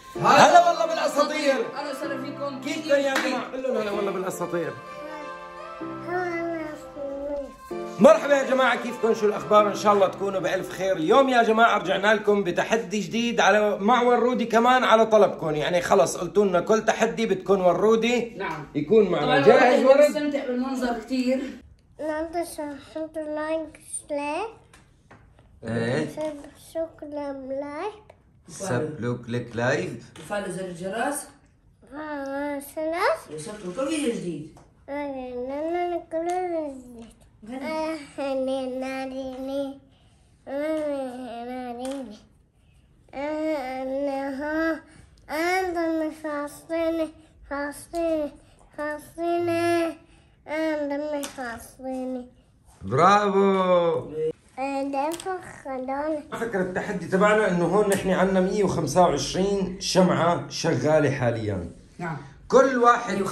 هلا والله بالاساطير. اهلا وسهلا فيكم. كيفكم يا جماعه؟ قول لهم هلا والله بالاساطير. مرحبا يا جماعه، كيفكم؟ شو الاخبار؟ ان شاء الله تكونوا بالف خير. اليوم يا جماعه رجعنا لكم بتحدي جديد على مع ورودي كمان على طلبكم، يعني خلص قلتوا لنا كل تحدي بدكم ورودي نعم يكون معنا. طبعا جاهز ورد؟ بستمتع بالمنظر كثير. ايه سبلوك لك لايف وفعلوا زر الجرس يوصلكم كل فيديو جديد. برافو. فكرة التحدي تبعنا انه هون نحن عندنا 125 شمعة شغالة حاليا. نعم. كل واحد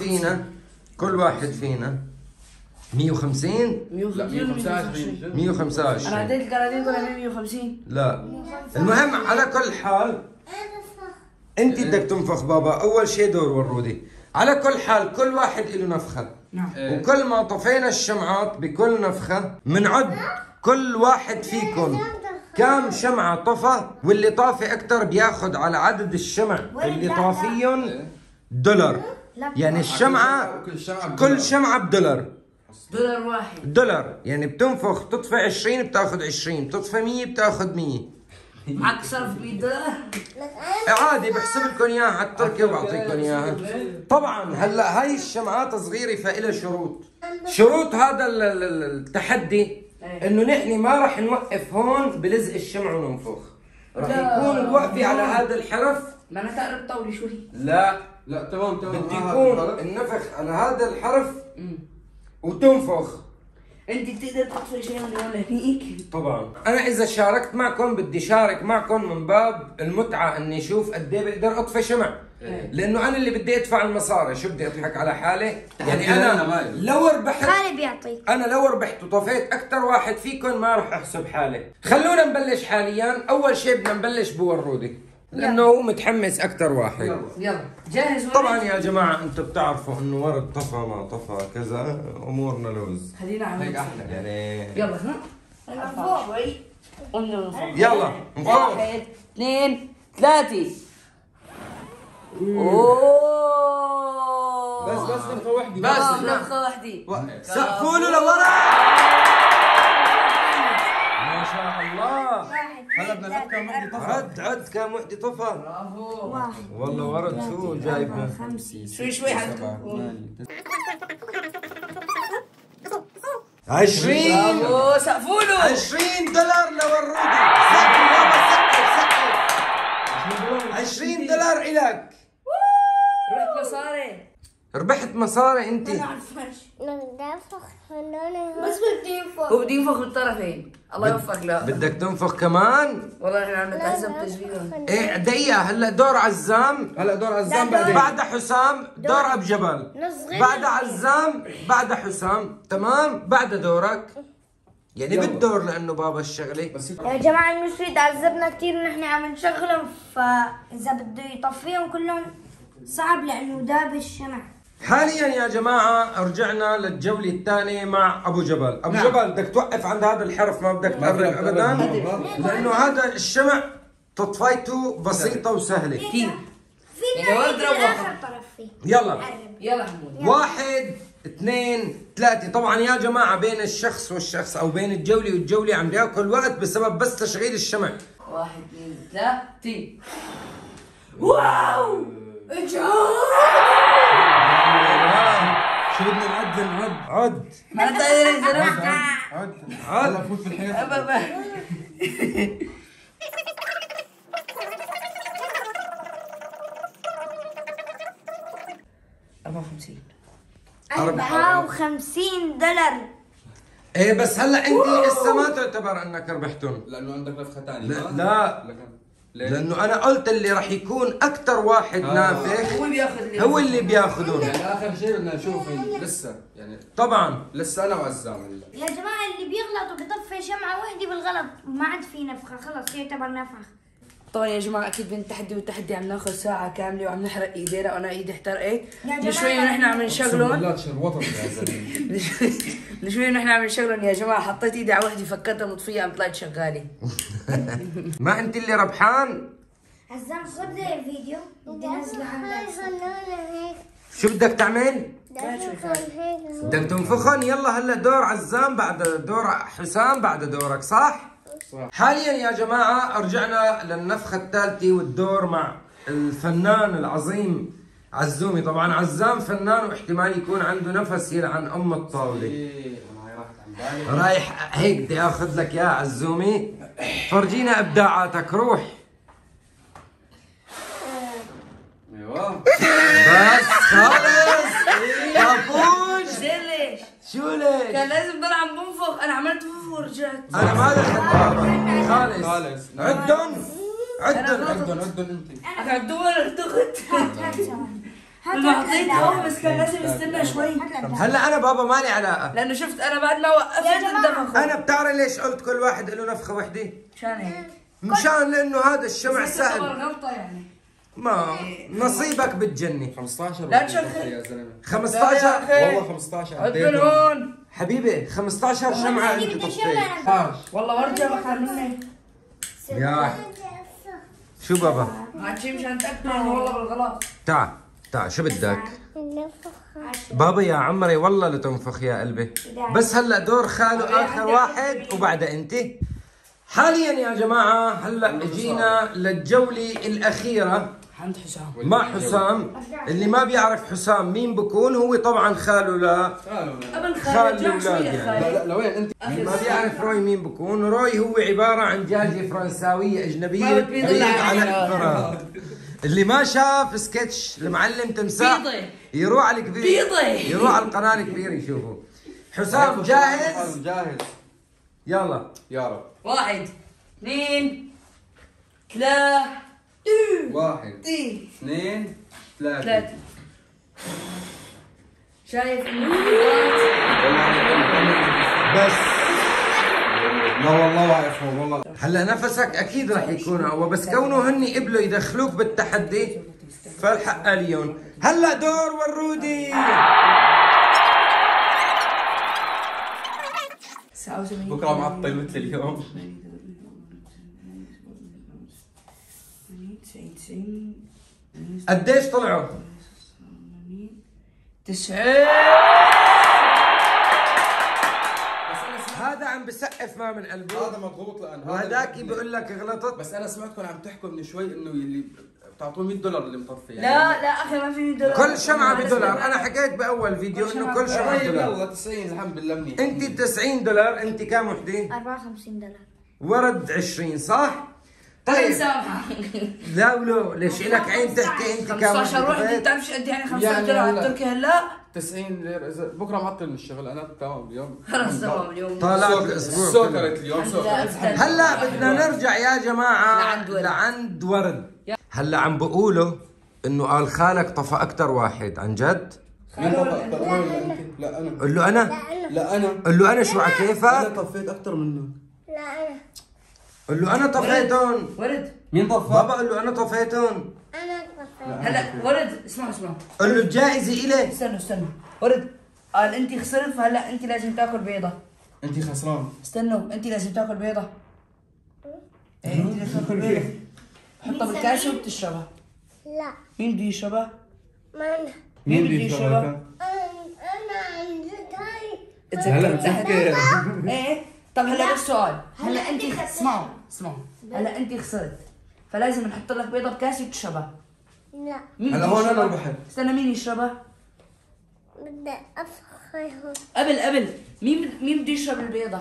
فينا 150 لا 125. انا عديت الكراتين كلها 150. لا المهم على كل حال انت بدك تنفخ بابا اول شيء دور ورودي. على كل حال كل واحد له نفخة. نعم. وكل ما طفينا الشمعات بكل نفخة منعد كل واحد فيكم كم شمعة طفى، واللي طافي اكثر بياخذ على عدد الشمع اللي طافيهم $. يعني الشمعة كل شمعة $1. دولار واحد. $. يعني بتنفخ تطفي 20 بتاخذ 20، بتطفي 100 بتاخذ 100. معك صرف $100. عادي بحسب لكم اياها على التركي وبعطيكم اياها. طبعا هلا هاي الشمعات صغيره فإلها شروط. شروط هذا التحدي انه نحن ما راح نوقف هون بلزق الشمع وننفخ، راح يكون الوقفه على هذا الحرف. ما انا تعرف طولي شوي. لا تمام بدي يكون النفخ على هذا الحرف وتنفخ. انت بتقدر تطفي شيء من ولا هيك؟ طبعا انا اذا شاركت معكم بدي شارك معكم من باب المتعه، اني اشوف قد ايه بقدر اطفي شمع. لانه انا اللي بدي ادفع المصاري، شو بدي اضحك على حالي؟ يعني انا لو ربحت خالي بيعطيك. انا لو ربحت وطفيت اكثر واحد فيكم ما راح احسب حالي. خلونا نبلش حاليا. اول شيء بدنا نبلش بورودي لانه هو متحمس اكثر واحد. يلا جاهز ورد؟ طبعا يا جماعه انتم بتعرفوا انه ورد طفى ما طفى كذا امورنا لوز. خلينا على هيك احلى يعني يلا ها ارفع شوي. يلا نفوق. 1 2 3. اوه بس نفخة وحدة بس نفخة وحدة. سقفوا له لورا. ما شاء الله. هلا بدنا نحط كم وحدة طفى. عد كم وحدة طفى. برافو. والله ورد شو جايبه. شوي حد 20. برافو سقفوا له. $20 لورودي. سقف بابا سقف. $20 إلك. رحت مصاري. ربحت مصاري انت. انا على الفرش. بس بدي ينفخ. هو بده ينفخ بالطرفين. الله يوفقك. لا بدك تنفخ كمان؟ والله احنا عم نتعذب تجريبا. ايه دقيقة. هلا دور عزام. هلا دور عزام بعدين. بعد حسام دور ابو جبل. بعد عزام بعد حسام. تمام بعد دورك. يعني بالدور لانه بابا الشغله. يا جماعة المشري تعذبنا كثير ونحن عم نشغلهم، فإذا بده يطفيهم كلهم صعب لأنه داب الشمع. حاليا يا جماعة رجعنا للجولة الثانية مع أبو جبل. أبو جبل بدك توقف عند هذا الحرف، ما بدك تقرب أبدا، لأنه هذا الشمع تطفيته بسيطة وسهلة كثير. فينا يعني ورد نيجي روح. لآخر طرف فيه. يلا يلا حمود. 1 2 3. طبعا يا جماعة بين الشخص والشخص أو بين الجولة والجولة عم بياكل وقت بسبب بس تشغيل الشمع. 1 2 3. واو شو بدنا نعد؟ عد ما تقدر يزرع. عد عد. هلا فوت في الحيط. 54 $. ايه بس هلا انت لسه ما تعتبر انك ربحتهم. لانه عندك نفخة ثانية. لا لانه انا قلت اللي راح يكون اكثر واحد نافخ هو بياخذ هو اللي بياخذون. يعني اخر شيء بدنا نشوف لسه يعني طبعا لسه انا وعزام هلا. يا جماعة اللي بيغلط وبيطفي شمعة وحدة بالغلط ما عاد في نفخة، خلص يعتبر نفخ. طبعا يا جماعه اكيد بين التحدي والتحدي عم ناخذ ساعه كامله وعم نحرق ايدينا وانا ايدي احترقت. من شوي ونحن عم نشغلهم لا تشروطك يا زلمه. من شوي ونحن عم نشغلهم يا جماعه، حطيت ايدي على وحده فكرتها مطفيه قام طلعت شغاله. ما انت اللي ربحان؟ عزام خذ الفيديو بدي انزله عندك. شو بدك تعمل؟ بدك تنفخن. يلا هلا دور عزام بعد دور حسام بعد دورك، صح؟ حاليا يا جماعة رجعنا للنفخة الثالثة والدور مع الفنان العظيم عزومي. طبعا عزام فنان واحتمال يكون عنده نفس يلعن ام الطاولة. رايح هيك بدي اخذ لك يا عزومي، فرجينا ابداعاتك، روح. ايوه بس خلص طفوش. زين ليش؟ شو ليش؟ كان لازم ضل عم بنفخ، انا عملت بنفخ ورجعت. انا ما دخلت بابا خالص. خالص. عدن عدن عدن انت. اكدور دغت. لما حطيت هوا بس كان لازم استنى شوي. هلا انا بابا مالي علاقه، لانه شفت انا بعد ما وقفت اندفخ. انا بتعرف ليش قلت كل واحد له نفخه وحده؟ مشان هيك. مشان لانه هذا الشمع سهل. غلطه يعني. ما نصيبك بالجنه. 15 لا تشغل. يا زلمه. 15 والله 15 عدل هون. حبيبي 15 شمعه انت طفيت. والله ورجع بخال مني. يا شو بابا؟ هاد شي مشان تاكد انه والله بالغلط. تعال شو بدك؟ بابا يا عمري والله لتنفخ يا قلبي. بس هلا دور خاله اخر واحد وبعدها انت. حاليا يا جماعه هلا اجينا للجوله الاخيره عند حسام مع حسام. اللي ما بيعرف حسام مين بكون، هو طبعا خاله لا قبل خال خالد الأولاد يعني. لا لوين انت؟ ما بيعرف روي مين بكون. روي هو عباره عن دجاجه فرنساويه اجنبيه ما بتبيض إلا على على الفراغ. اللي ما شاف سكتش المعلم تمساح بيضة. يروح على الكبير، بيضة. يروح على القناه الكبير يشوفه. حسام جاهز؟ جاهز يلا يا رب. 1 2 3 1 2 2 3. 3. شايف انه بس. لا والله واقف هون والله. هلا نفسك اكيد رح يكون اقوى، بس كونه هني قبلوا يدخلوك بالتحدي فالحق عليهم. هلا دور ورودي. بكره معطل مثل اليوم. 90 قديش طلعوا؟ 90. هذا عم بسقف ما من قلبه، هذا مضغوط لان هذا وهداك بيقول لك غلطت. بس انا سمعتكم عم تحكوا من شوي انه اللي بتعطوه $100 اللي مطفي يعني. لا اخي ما في دولار. كل شمعة بدولار. انا حكيت باول فيديو انه كل شمعة طيب بدولار. يلا 90 الحمد لله منيح. انت $90، انت كم وحدة؟ $54. ورد 20 صح؟ طيب لا ولو ليش لك عين تحكي انت كم 15 وحده. وحدة؟ بتعرف ايش قد يعني 15 يعني دولار هلا. على تركيا هلا؟ 90 ليرة اذا بكره معطل من الشغل انا تمام اليوم. خلص تمام اليوم. طالعت الاسبوع سكرت اليوم سكرت. هلا بدنا نرجع يا جماعة لعند ورد. لعند ورد. هلا عم بقولوا انه قال خالك طفى اكثر واحد، عن جد؟ مين طفى اكثر انا ولا انت؟ لا انا. قل له انا. لا انا. قل له انا شو على انا كيفك؟ طفيت اكثر منه. قل له انا طفيتهم. ورد مين طفى؟ بابا قل له انا طفيتهم. هلا ورد اسمع قل له الجائزة إلي. استنوا ورد قال انت خسرت فهلا انت لازم تاكل بيضه. انت خسران. استنوا انت لازم تاكل بيضه. ايه انت لازم تاكل بيضه. حطها بالكاسه وبتشربها. لا مين بده يشربها؟ مين بده يشربها؟ انا عندي هلا بتحكي. ايه طب هلا بس سؤال. هلا انت اسمعوا هلا انت خسرت فلازم نحط لك بيضه بكاسه وتشربها. لا مين هلا بده هون انا يشربها؟ ربحت. استنى مين يشربها؟ بدي افخرهم. قبل مين بده يشرب البيضه؟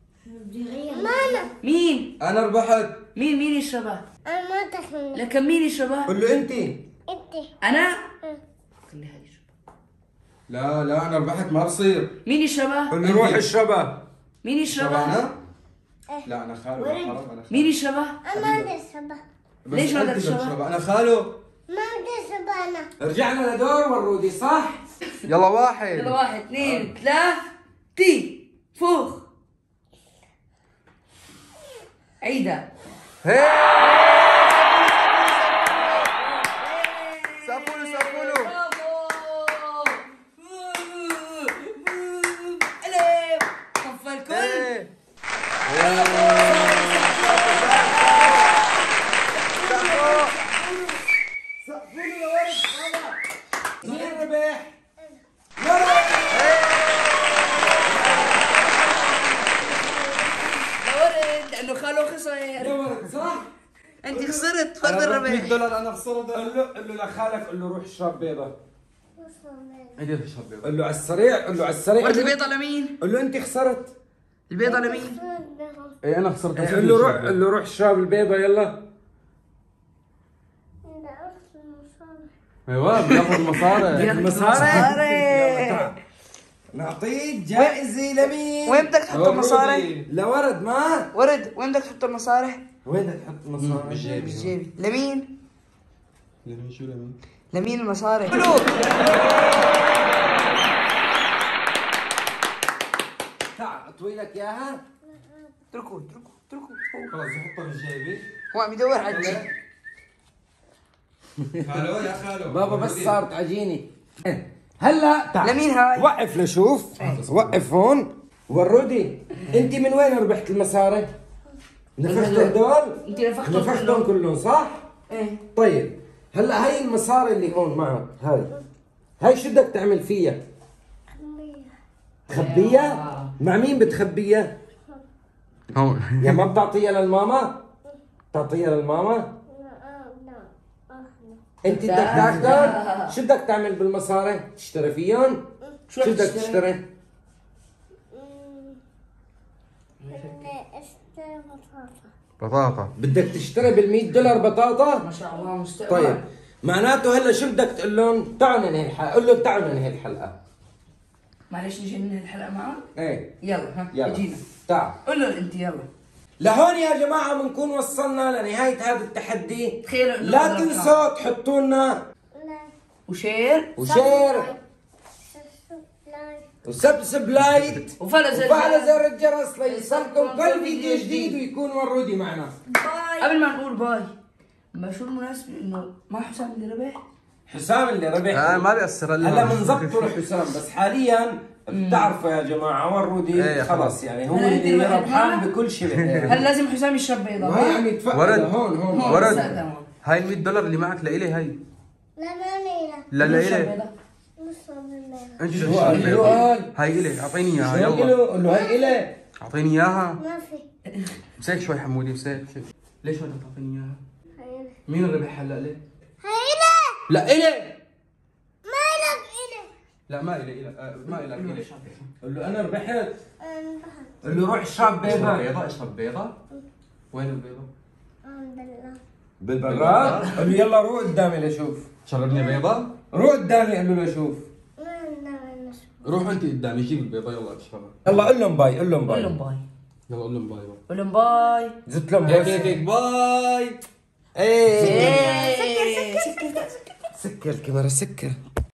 ماما مين انا ربحت. مين يشربها؟ انا ما تخلني. لكن مين يشربها؟ قل له أنت. انت انا خليها يشربها. لا انا ربحت ما بصير. مين يشربها؟ قل له روح اشربها. مين يشربها؟ انا؟ لا انا خاله حرام انا. مين يشربها؟ انا ما بدي اشربها. بس ليش ما أنت بدك تشربها؟ تشربها؟ انا خاله. ما بدي اشربها انا. رجعنا لدور ورودي صح؟ يلا واحد. يلا 1 2 3 فوخ. عيدها. هي دولار انا خسرت. قول له لخالك، قول له روح اشرب بيضة. ايدي اشرب بيضة. قول له على السريع، قول له على السريع. ورد البيضة لمين؟ قول له انت خسرت. البيضة لمين؟ ايه انا خسرت. قول له روح، قول له روح اشرب البيضة يلا. ايوه بياخذ مصاري. مصاري. نعطيك جائزة لمين؟ وين بدك تحط المصاري؟ لورد ما؟ ورد وين بدك تحط المصاري؟ وين بدك تحط مصاري؟ بالجيبي. لمين؟ لمين شو لمين؟ لمين المصاري؟ تعال اطوي لك اياها. اتركوا. خلص بحطها بجيبي. هو عم يدور على الجيب. خالو يا خالو. بابا بس صارت عجينة. هلا تعال. لمين هاي؟ وقف لشوف. وقف هون. ورودي انت من وين ربحت المصاري؟ نفختوا هدول؟ انت نفختهم نفختهم كلهم صح؟ ايه. طيب هلا هاي المصاري اللي هون معك هاي شو بدك تعمل فيها؟ تخبيها؟ مع مين بتخبيها؟ هون. يا ما بتعطيها للماما؟ بتعطيها للماما؟ انت بدك تاخذها؟ شو بدك تعمل بالمصاري؟ تشتري فيهم؟ شو بدك تشتري؟ بطاطا. بدك تشتري بال$100 بطاطا؟ ما شاء الله مستقبل. طيب معناته هلا شو بدك تقول لهم؟ تعالوا ننهي الحلقه، قول لهم تعالوا ننهي الحلقه. معلش نجي ننهي الحلقة معك؟ ايه يلا ها يلا اجينا. تعال. قول له انت يلا. لهون يا جماعه بنكون وصلنا لنهايه هذا التحدي. تخيلوا انه لا قدرة تنسوا تحطوا لنا وشير وشير وسبسكرايب وفعل وفعل زر الجرس ليصلكم كل فيديو جديد ويكون ورودي معنا. قبل ما نقول باي، ما شو المناسبة انه ما حسام اللي ربح؟ حسام اللي ربح. ما بيأثر هلا بنظبطه لحسام بس حاليا بتعرفوا يا جماعه ورودي ايه خلص يعني هو هلا انت اللي ربحت ربحان معنا؟ بكل شيء. هل لازم حسام يشرب بيضة؟ وهي عم يتفقد ورد. هون ورد. تمام. هاي $100 اللي معك لإلي هاي. لا يشرب لإلي. بيضة. انت شو شو تشرب قال؟ شو بيضة؟ قال؟ هاي إلي اعطيني اياها شو يلا. له؟ قول له هاي إلي. اعطيني اياها. ما في. مسك شوي حمودي مسك. ليش ما تعطيني اياها؟ مين ربح هلا ليه؟ لا إلي. لا ما إلي ما إلك إلي. قول له انا ربحت. قول له روح اشرب بيضة. بيضة اشرب بيضة. وين البيضة؟ بالبراد. قول له يلا روح قدامي لشوف. شربني بيضة؟ روح قدامي قول له لشوف. روح انت قدامي جيب البيضة يلا اشربها. يلا قول لهم باي، قول لهم قول لهم باي. باي. يلا قول لهم باي باي. قول لهم باي. زدت لهم هيك بوس. هيك باي. ايه إيه. سكر الكاميرا سكر.